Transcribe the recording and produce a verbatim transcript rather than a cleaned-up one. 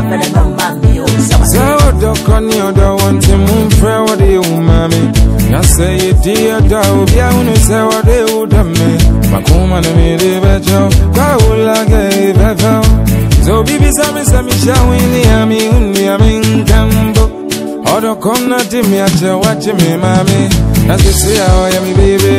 fele no mami o sawa. So do koni odo want to move for what you mami. Na say you dear do bia unu say what they would me. Makuma na me de bejo. Kwa ula ge bevo. So bibi sami sami shawini ami uni ami nkambo. Odo kona timi ache wachi me mami. As you say oh ya mi baby.